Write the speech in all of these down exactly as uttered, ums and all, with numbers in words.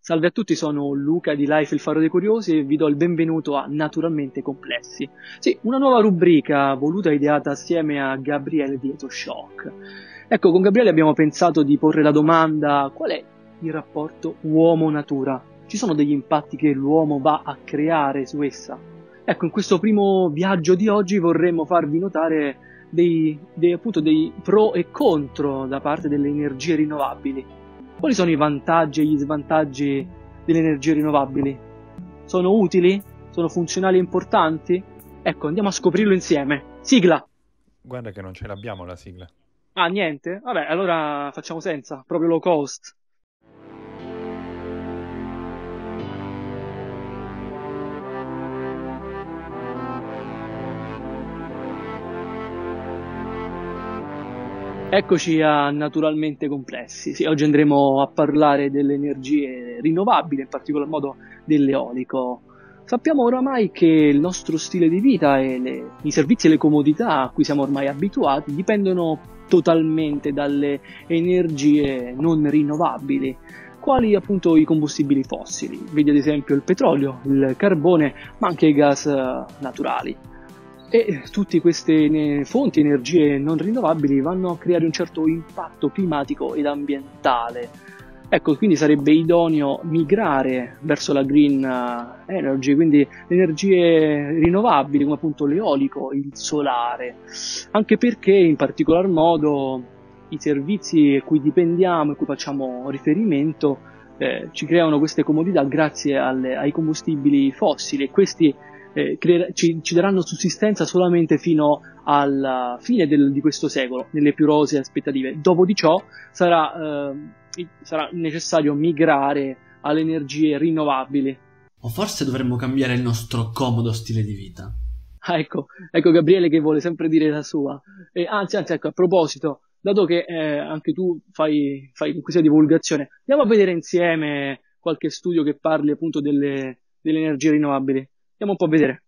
Salve a tutti, sono Luca di Life il Faro dei Curiosi e vi do il benvenuto a Naturalmente Complessi. Sì, una nuova rubrica voluta e ideata assieme a Gabriele di Etoshock. Ecco, con Gabriele abbiamo pensato di porre la domanda: qual è il rapporto uomo-natura? Ci sono degli impatti che l'uomo va a creare su essa? Ecco, in questo primo viaggio di oggi vorremmo farvi notare dei, dei, appunto, dei pro e contro da parte delle energie rinnovabili. Quali sono i vantaggi e gli svantaggi delle energie rinnovabili? Sono utili? Sono funzionali e importanti? Ecco, andiamo a scoprirlo insieme. Sigla! Guarda che non ce l'abbiamo la sigla. Ah, niente? Vabbè, allora facciamo senza, proprio low cost. Eccoci a Naturalmente Complessi. Sì, oggi andremo a parlare delle energie rinnovabili, in particolar modo dell'eolico. Sappiamo oramai che il nostro stile di vita e le, i servizi e le comodità a cui siamo ormai abituati dipendono totalmente dalle energie non rinnovabili, quali appunto i combustibili fossili. Vedi ad esempio il petrolio, il carbone, ma anche i gas eh, naturali. E tutte queste fonti, energie non rinnovabili, vanno a creare un certo impatto climatico ed ambientale. Ecco, quindi sarebbe idoneo migrare verso la green energy, quindi le energie rinnovabili come appunto l'eolico, il solare, anche perché in particolar modo i servizi a cui dipendiamo e a cui facciamo riferimento eh, ci creano queste comodità grazie alle, ai combustibili fossili, e questi Eh, cre- ci, ci daranno sussistenza solamente fino alla fine del, di questo secolo, nelle più rosee aspettative. Dopo di ciò sarà, eh, sarà necessario migrare alle energie rinnovabili. O forse dovremmo cambiare il nostro comodo stile di vita. Ah, ecco, ecco Gabriele che vuole sempre dire la sua. Eh, anzi, anzi, ecco, a proposito, dato che eh, anche tu fai, fai questa divulgazione, andiamo a vedere insieme qualche studio che parli appunto delle, delle energie rinnovabili. Andiamo un po' a vedere.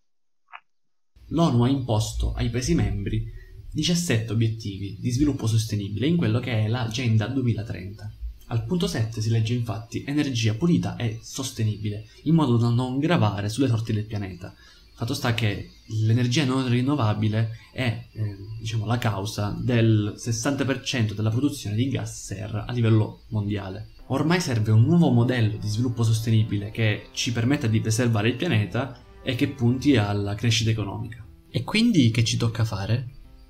L'ONU ha imposto ai Paesi membri diciassette obiettivi di sviluppo sostenibile in quello che è l'Agenda duemilatrenta. Al punto sette si legge infatti energia pulita e sostenibile, in modo da non gravare sulle sorti del pianeta. Fatto sta che l'energia non rinnovabile è eh, diciamo, la causa del sessanta per cento della produzione di gas serra a livello mondiale. Ormai serve un nuovo modello di sviluppo sostenibile che ci permetta di preservare il pianeta e che punti alla crescita economica. E quindi che ci tocca fare?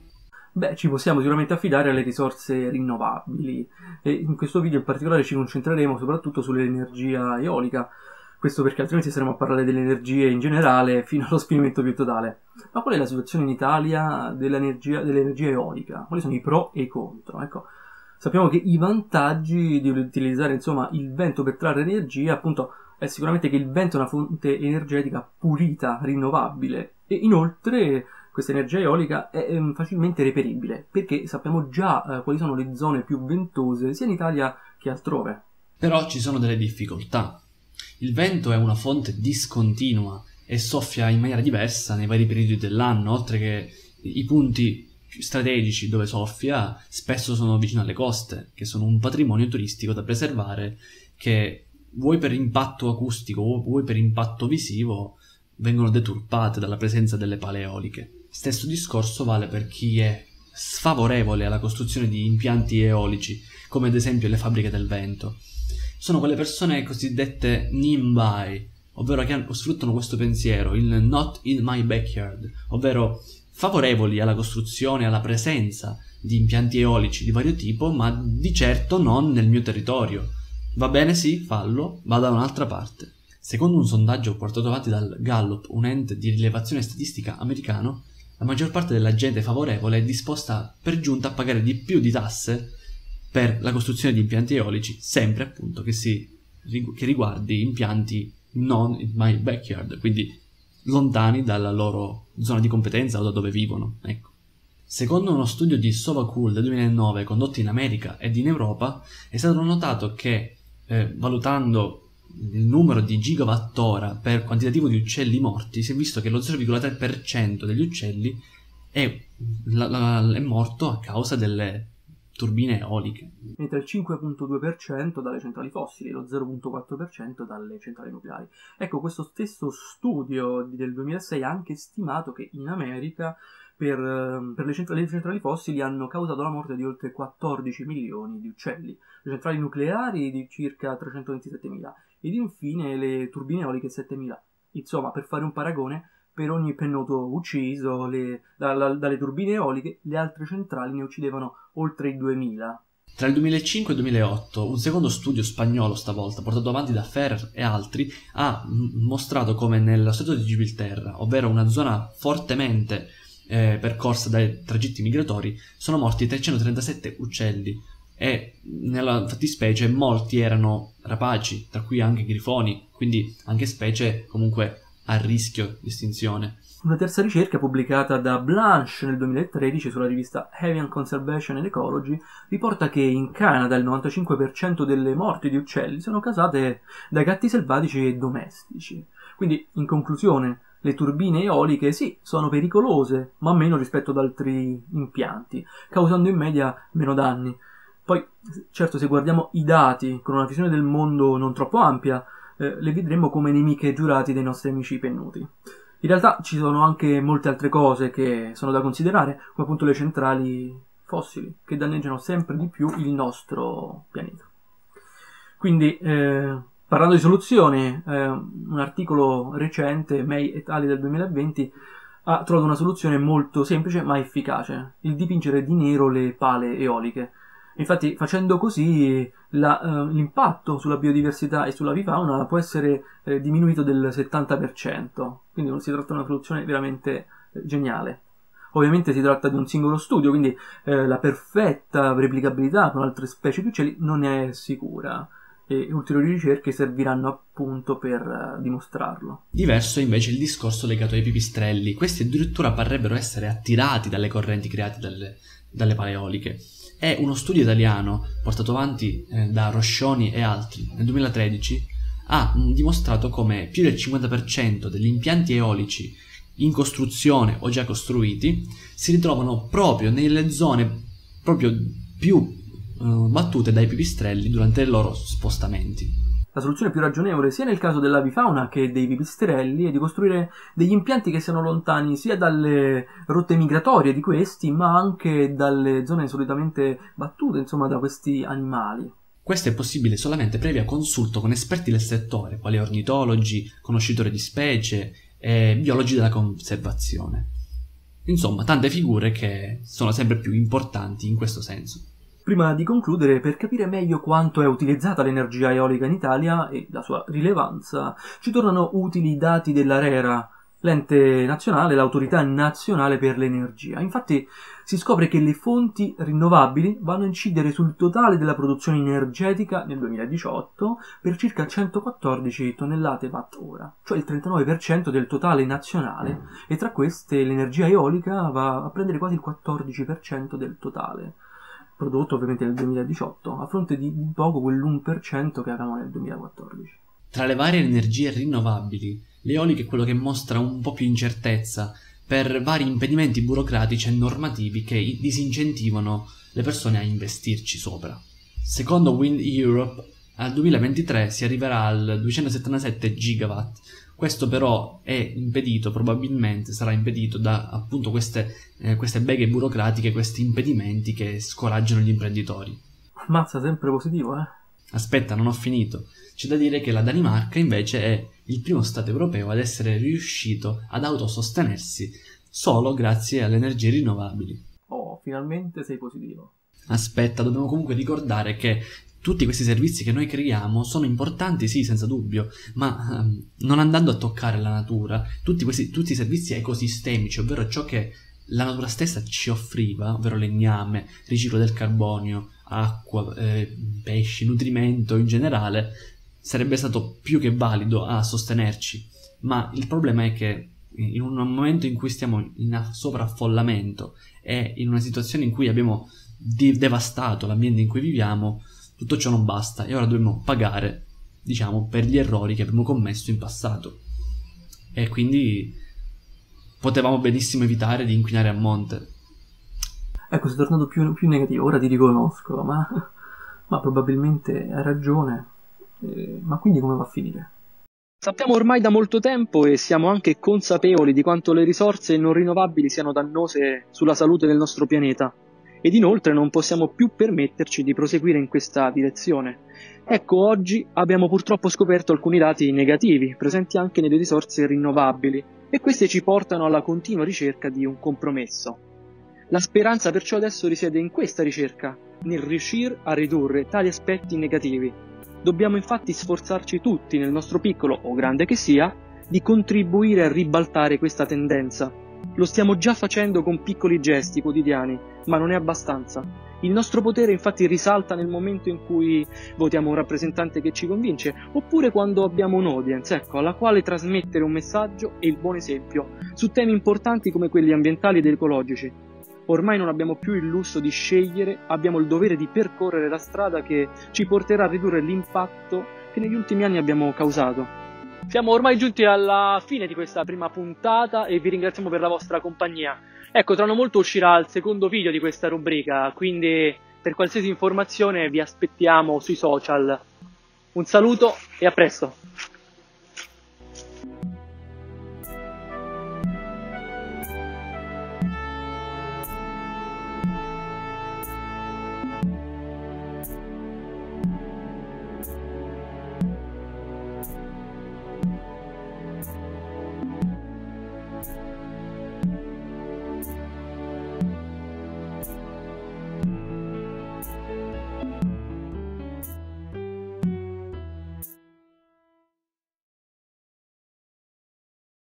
Beh, ci possiamo sicuramente affidare alle risorse rinnovabili e in questo video in particolare ci concentreremo soprattutto sull'energia eolica, questo perché altrimenti saremo a parlare delle energie in generale fino allo sfinimento più totale. Ma qual è la situazione in Italia dell'energia, dell'energia eolica? Quali sono i pro e i contro? Ecco, sappiamo che i vantaggi di utilizzare insomma il vento per trarre energia appunto è sicuramente che il vento è una fonte energetica pulita, rinnovabile e inoltre questa energia eolica è ehm, facilmente reperibile perché sappiamo già eh, quali sono le zone più ventose sia in Italia che altrove. Però ci sono delle difficoltà. Il vento è una fonte discontinua e soffia in maniera diversa nei vari periodi dell'anno, oltre che i punti strategici dove soffia spesso sono vicino alle coste, che sono un patrimonio turistico da preservare che vuoi per impatto acustico o vuoi per impatto visivo vengono deturpate dalla presenza delle pale eoliche. Stesso discorso vale per chi è sfavorevole alla costruzione di impianti eolici, come ad esempio le fabbriche del vento. Sono quelle persone cosiddette NIMBY, ovvero che sfruttano questo pensiero, il not in my backyard, ovvero favorevoli alla costruzione e alla presenza di impianti eolici di vario tipo, ma di certo non nel mio territorio. Va bene, sì, fallo, va da un'altra parte. Secondo un sondaggio portato avanti dal Gallup, un ente di rilevazione statistica americano, la maggior parte della gente favorevole è disposta per giunta a pagare di più di tasse per la costruzione di impianti eolici, sempre appunto che, si, che riguardi impianti non in my backyard, quindi lontani dalla loro zona di competenza o da dove vivono, ecco. Secondo uno studio di Sovacool del duemilanove condotto in America ed in Europa, è stato notato che, eh, valutando il numero di gigawattora per quantitativo di uccelli morti, si è visto che lo zero virgola tre per cento degli uccelli è, la, la, è morto a causa delle turbine eoliche. Mentre il cinque virgola due per cento dalle centrali fossili e lo zero virgola quattro per cento dalle centrali nucleari. Ecco, questo stesso studio del duemilasei ha anche stimato che in America per, per le, centrali, le centrali fossili hanno causato la morte di oltre quattordici milioni di uccelli, le centrali nucleari di circa trecentoventisettemila ed infine le turbine eoliche settemila. Insomma, per fare un paragone, per ogni pennoto ucciso le, da, da, dalle turbine eoliche, le altre centrali ne uccidevano oltre i duemila. Tra il duemilacinque e il duemilaotto, un secondo studio spagnolo stavolta, portato avanti da Ferrer e altri, ha m- mostrato come nello Stato di Gibilterra, ovvero una zona fortemente eh, percorsa dai tragitti migratori, sono morti trecentotrentasette uccelli e nella fattispecie molti erano rapaci, tra cui anche grifoni, quindi anche specie comunque a rischio di estinzione. Una terza ricerca pubblicata da Blanche nel duemilatredici sulla rivista Avian Conservation and Ecology riporta che in Canada il novantacinque per cento delle morti di uccelli sono causate da gatti selvatici e domestici. Quindi, in conclusione, le turbine eoliche sì, sono pericolose, ma meno rispetto ad altri impianti, causando in media meno danni. Poi, certo, se guardiamo i dati con una visione del mondo non troppo ampia, eh, le vedremo come nemiche giurate dei nostri amici pennuti. In realtà ci sono anche molte altre cose che sono da considerare, come appunto le centrali fossili, che danneggiano sempre di più il nostro pianeta. Quindi, eh, parlando di soluzioni, eh, un articolo recente, May et al. Del duemilaventi, ha trovato una soluzione molto semplice ma efficace: il dipingere di nero le pale eoliche. Infatti, facendo così, la, uh, l'impatto sulla biodiversità e sulla avifauna può essere eh, diminuito del settanta per cento. Quindi non si tratta di una soluzione veramente eh, geniale. Ovviamente si tratta di un singolo studio, quindi eh, la perfetta replicabilità con altre specie di uccelli non è sicura. E ulteriori ricerche serviranno appunto per uh, dimostrarlo. Diverso è invece il discorso legato ai pipistrelli. Questi addirittura parrebbero essere attirati dalle correnti create dalle, dalle pale eoliche. È uno studio italiano portato avanti eh, da Roscioni e altri nel duemilatredici ha mh, dimostrato come più del cinquanta per cento degli impianti eolici in costruzione o già costruiti si ritrovano proprio nelle zone proprio più eh, battute dai pipistrelli durante i loro spostamenti. La soluzione più ragionevole sia nel caso dell'avifauna che dei pipistrelli è di costruire degli impianti che siano lontani sia dalle rotte migratorie di questi, ma anche dalle zone solitamente battute, insomma, da questi animali. Questo è possibile solamente previa consulto con esperti del settore, quali ornitologi, conoscitori di specie e biologi della conservazione. Insomma, tante figure che sono sempre più importanti in questo senso. Prima di concludere, per capire meglio quanto è utilizzata l'energia eolica in Italia e la sua rilevanza, ci tornano utili i dati dell'ARERA, l'ente nazionale, l'autorità nazionale per l'energia. Infatti si scopre che le fonti rinnovabili vanno a incidere sul totale della produzione energetica nel duemiladiciotto per circa centoquattordici tonnellate watt-ora, cioè il trentanove per cento del totale nazionale, e tra queste l'energia eolica va a prendere quasi il quattordici per cento del totale prodotto ovviamente nel duemiladiciotto, a fronte di poco quell'uno per cento che avevamo nel duemilaquattordici. Tra le varie energie rinnovabili, l'eolica è quello che mostra un po' più incertezza per vari impedimenti burocratici e normativi che disincentivano le persone a investirci sopra. Secondo Wind Europe, al duemilaventitré si arriverà al duecentosettantasette gigawatt. Questo però è impedito, probabilmente sarà impedito da appunto queste, eh, queste beghe burocratiche, questi impedimenti che scoraggiano gli imprenditori. Ammazza, sempre positivo, eh? Aspetta, non ho finito. C'è da dire che la Danimarca invece è il primo stato europeo ad essere riuscito ad autosostenersi solo grazie alle energie rinnovabili. Oh, finalmente sei positivo. Aspetta, dobbiamo comunque ricordare che tutti questi servizi che noi creiamo sono importanti, sì, senza dubbio, ma um, non andando a toccare la natura, tutti questi tutti i servizi ecosistemici, ovvero ciò che la natura stessa ci offriva, ovvero legname, riciclo del carbonio, acqua, eh, pesci, nutrimento in generale, sarebbe stato più che valido a sostenerci. Ma il problema è che in un momento in cui stiamo in sovraffollamento e in una situazione in cui abbiamo di- devastato l'ambiente in cui viviamo, tutto ciò non basta e ora dobbiamo pagare, diciamo, per gli errori che abbiamo commesso in passato. E quindi potevamo benissimo evitare di inquinare a monte. Ecco, sei tornato più, più negativo, ora ti riconosco, ma, ma probabilmente hai ragione. Eh, ma quindi come va a finire? Sappiamo ormai da molto tempo e siamo anche consapevoli di quanto le risorse non rinnovabili siano dannose sulla salute del nostro pianeta. Ed inoltre non possiamo più permetterci di proseguire in questa direzione. Ecco, oggi abbiamo purtroppo scoperto alcuni dati negativi, presenti anche nelle risorse rinnovabili, e queste ci portano alla continua ricerca di un compromesso. La speranza perciò adesso risiede in questa ricerca, nel riuscire a ridurre tali aspetti negativi. Dobbiamo infatti sforzarci tutti, nel nostro piccolo o grande che sia, di contribuire a ribaltare questa tendenza. Lo stiamo già facendo con piccoli gesti quotidiani, ma non è abbastanza. Il nostro potere infatti risalta nel momento in cui votiamo un rappresentante che ci convince, oppure quando abbiamo un'audience, ecco, alla quale trasmettere un messaggio e il buon esempio, su temi importanti come quelli ambientali ed ecologici. Ormai non abbiamo più il lusso di scegliere, abbiamo il dovere di percorrere la strada che ci porterà a ridurre l'impatto che negli ultimi anni abbiamo causato. Siamo ormai giunti alla fine di questa prima puntata e vi ringraziamo per la vostra compagnia. Ecco, tra non molto uscirà il secondo video di questa rubrica, quindi per qualsiasi informazione vi aspettiamo sui social. Un saluto e a presto!